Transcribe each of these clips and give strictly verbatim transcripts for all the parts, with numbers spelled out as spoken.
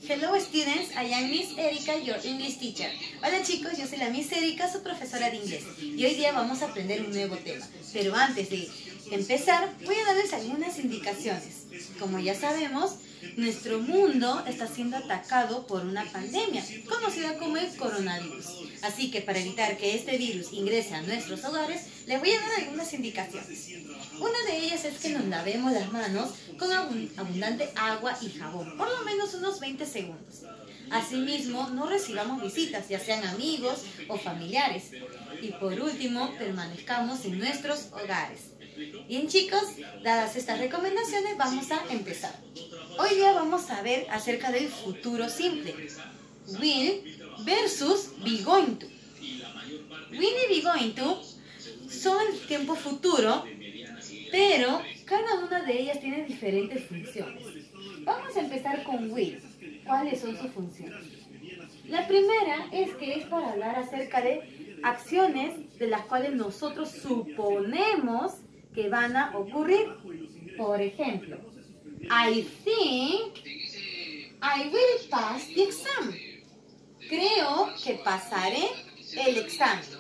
Hello students, I am Miss Erika, your English teacher. Hola chicos, yo soy la Miss Erika, su profesora de inglés. Y hoy día vamos a aprender un nuevo tema. Pero antes de empezar, voy a darles algunas indicaciones. Como ya sabemos, nuestro mundo está siendo atacado por una pandemia, conocida como el coronavirus. Así que para evitar que este virus ingrese a nuestros hogares, les voy a dar algunas indicaciones. Una de ellas es que nos lavemos las manos con abundante agua y jabón, por lo menos unos veinte segundos. Asimismo, no recibamos visitas, ya sean amigos o familiares. Y por último, permanezcamos en nuestros hogares. Bien chicos, dadas estas recomendaciones, vamos a empezar. Hoy día vamos a ver acerca del futuro simple. Will versus be going to. Will y be going to son el tiempo futuro, pero cada una de ellas tiene diferentes funciones. Vamos a empezar con will. ¿Cuáles son sus funciones? La primera es que es para hablar acerca de acciones de las cuales nosotros suponemos que van a ocurrir. Por ejemplo, I think I will pass the exam. Creo que pasaré el examen.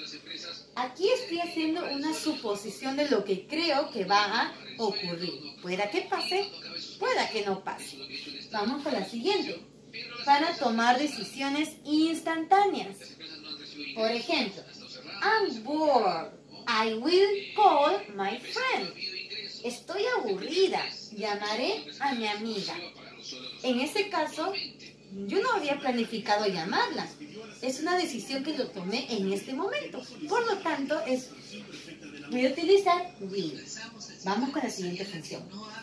Aquí estoy haciendo una suposición de lo que creo que va a ocurrir. Pueda que pase, pueda que no pase. Vamos con la siguiente. Para tomar decisiones instantáneas. Por ejemplo, I'm bored. I will call my friend. Estoy aburrida. Llamaré a mi amiga. En ese caso, yo no había planificado llamarla. Es una decisión que lo tomé en este momento. Por lo tanto, es, voy a utilizar will. Vamos con la siguiente función.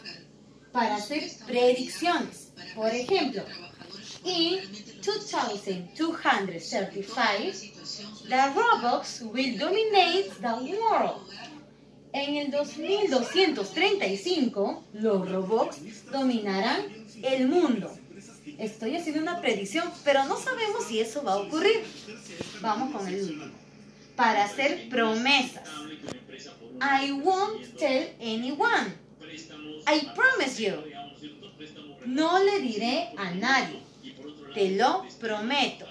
Para hacer predicciones. Por ejemplo, in two thousand two hundred thirty-five, the robots will dominate the world. En el dos mil doscientos treinta y cinco, los robots dominarán el mundo. Estoy haciendo una predicción, pero no sabemos si eso va a ocurrir. Vamos con el último. Para hacer promesas. I won't tell anyone. I promise you. No le diré a nadie. Te lo prometo.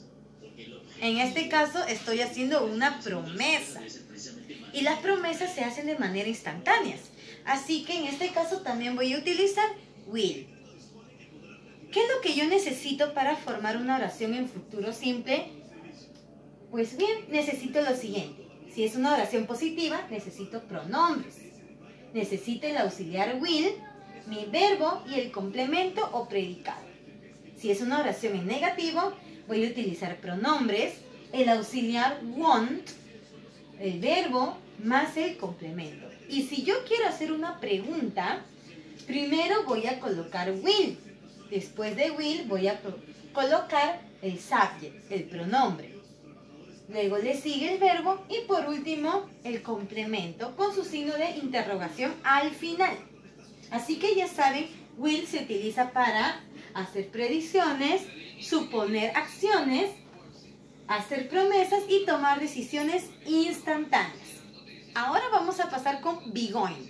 En este caso estoy haciendo una promesa. Y las promesas se hacen de manera instantánea. Así que en este caso también voy a utilizar will. ¿Qué es lo que yo necesito para formar una oración en futuro simple? Pues bien, necesito lo siguiente. Si es una oración positiva, necesito pronombres. Necesito el auxiliar will, mi verbo y el complemento o predicado. Si es una oración en negativo, voy a utilizar pronombres, el auxiliar want, el verbo más el complemento. Y si yo quiero hacer una pregunta, primero voy a colocar will. Después de will voy a colocar el subject, el pronombre. Luego le sigue el verbo y por último el complemento con su signo de interrogación al final. Así que ya saben, will se utiliza para hacer predicciones, suponer acciones, hacer promesas y tomar decisiones instantáneas. Ahora vamos a pasar con be going.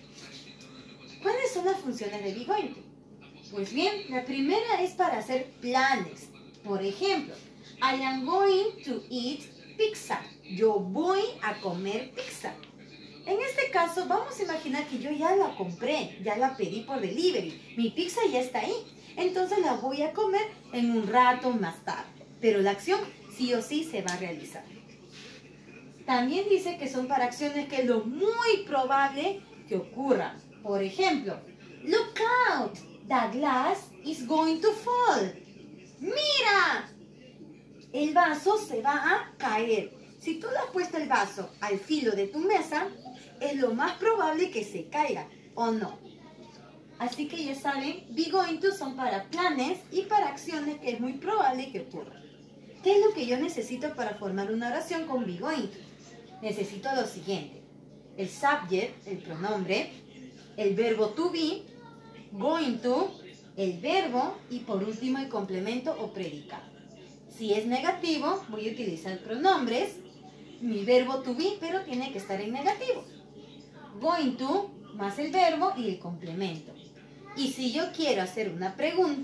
¿Cuáles son las funciones de be going? Pues bien, la primera es para hacer planes. Por ejemplo, I am going to eat pizza. Yo voy a comer pizza. En este caso, vamos a imaginar que yo ya la compré, ya la pedí por delivery. Mi pizza ya está ahí. Entonces la voy a comer en un rato más tarde. Pero la acción sí o sí se va a realizar. También dice que son para acciones que es lo muy probable que ocurran. Por ejemplo, look out. The glass is going to fall. ¡Mira! El vaso se va a caer. Si tú le has puesto el vaso al filo de tu mesa, es lo más probable que se caiga, ¿o no? Así que ya saben, be going to son para planes y para acciones que es muy probable que ocurran. ¿Qué es lo que yo necesito para formar una oración con be going to? Necesito lo siguiente. El subject, el pronombre, el verbo to be, going to, el verbo y por último el complemento o predicado. Si es negativo, voy a utilizar pronombres, mi verbo to be, pero tiene que estar en negativo. Going to más el verbo y el complemento. Y si yo quiero hacer una pregunta,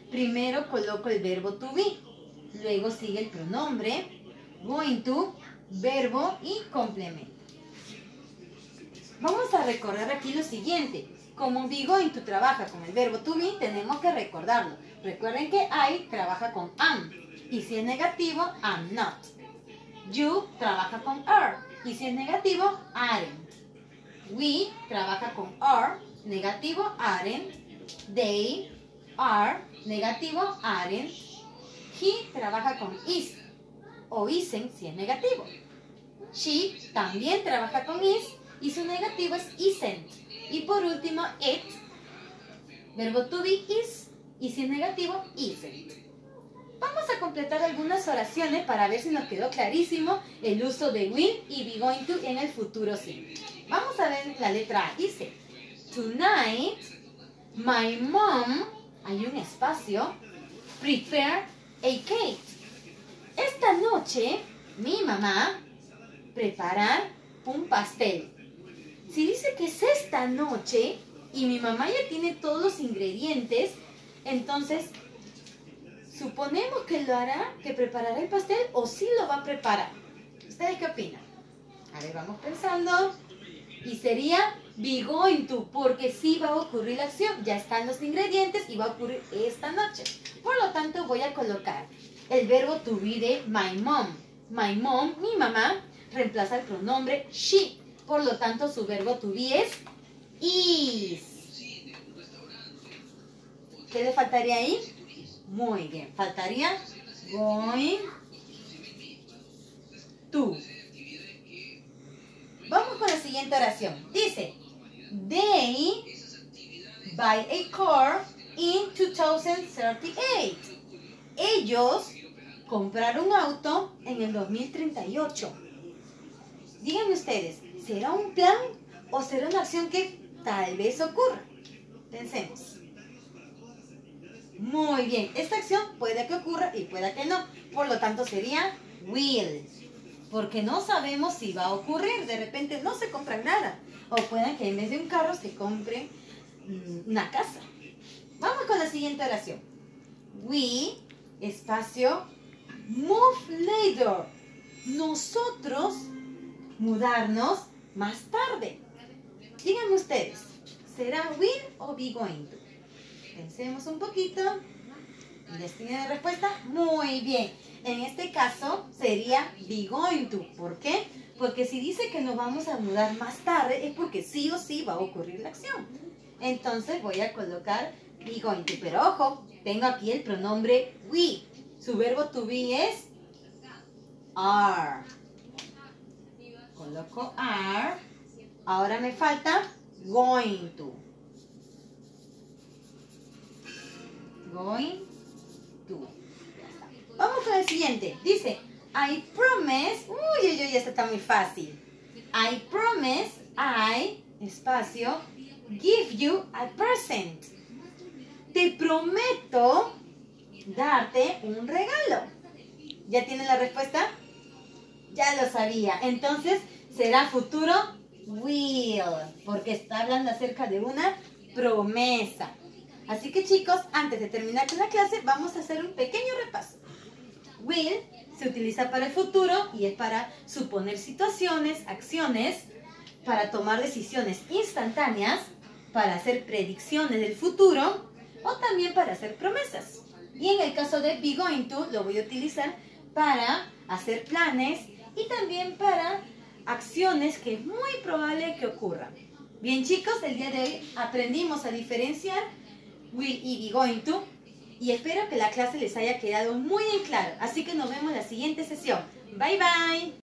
primero coloco el verbo to be, luego sigue el pronombre, going to, verbo y complemento. Vamos a recordar aquí lo siguiente. Como be going to trabaja con el verbo to be, tenemos que recordarlo. Recuerden que I trabaja con am, y si es negativo, am not. You trabaja con are, y si es negativo, aren't. We trabaja con are, negativo, aren't. They are, negativo, aren't. He trabaja con is, o isn't si es negativo. She también trabaja con is, y su negativo es isn't. Y por último, it, verbo to be is, y si es negativo, isn't. Vamos a completar algunas oraciones para ver si nos quedó clarísimo el uso de will y be going to en el futuro simple. Vamos a ver la letra A. Dice, tonight, my mom, hay un espacio, prepare a cake. Esta noche, mi mamá preparar un pastel. Si dice que es esta noche y mi mamá ya tiene todos los ingredientes, entonces suponemos que lo hará, que preparará el pastel o sí lo va a preparar. ¿Ustedes qué opinan? A ver, vamos pensando. Y sería be going to, porque sí va a ocurrir la acción. Ya están los ingredientes y va a ocurrir esta noche. Por lo tanto, voy a colocar el verbo to be de my mom. My mom, mi mamá, reemplaza el pronombre she. Por lo tanto, su verbo to be es is. ¿Qué le faltaría ahí? Muy bien. Faltaría going to. Vamos con la siguiente oración. Dice, they buy a car in two thousand thirty-eight. Ellos compraron un auto en el dos mil treinta y ocho. Díganme ustedes, ¿será un plan o será una acción que tal vez ocurra? Pensemos. Muy bien, esta acción puede que ocurra y puede que no. Por lo tanto sería will. Porque no sabemos si va a ocurrir. De repente no se compra nada. O pueden que en vez de un carro se compre una casa. Vamos con la siguiente oración. We, espacio, move later. Nosotros mudarnos más tarde. Díganme ustedes, ¿será will o be going to? Pensemos un poquito. ¿Les tienen respuesta? Muy bien. En este caso sería be going to. ¿Por qué? Porque si dice que nos vamos a mudar más tarde es porque sí o sí va a ocurrir la acción. Entonces voy a colocar be going to. Pero ojo, tengo aquí el pronombre we. Su verbo to be es are. Coloco are. Ahora me falta going to. Going to. Vamos con el siguiente. Dice, I promise. Uy, uy, uy, esto está muy fácil. I promise, I, espacio, give you a present. Te prometo darte un regalo. ¿Ya tienen la respuesta? Ya lo sabía. Entonces, será futuro will, porque está hablando acerca de una promesa. Así que chicos, antes de terminar con la clase, vamos a hacer un pequeño repaso. Will se utiliza para el futuro y es para suponer situaciones, acciones, para tomar decisiones instantáneas, para hacer predicciones del futuro o también para hacer promesas. Y en el caso de be going to, lo voy a utilizar para hacer planes y también para acciones que es muy probable que ocurran. Bien chicos, el día de hoy aprendimos a diferenciar will y be going to y espero que la clase les haya quedado muy en claro. Así que nos vemos en la siguiente sesión. Bye bye.